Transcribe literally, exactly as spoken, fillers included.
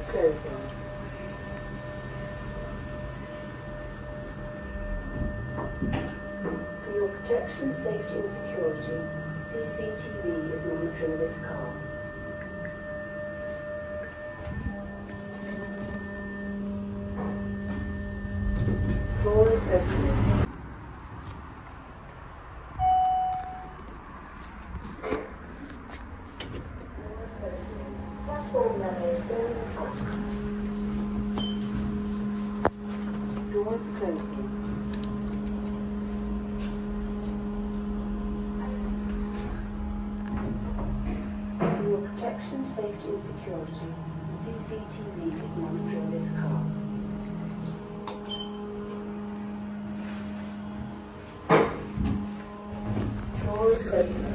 Doors closing. For your protection, safety and security, C C T V is monitoring this car. Floor is open. Platform level going up. Doors closing. For your protection, safety and security, C C T V is monitoring this car. Floor is open.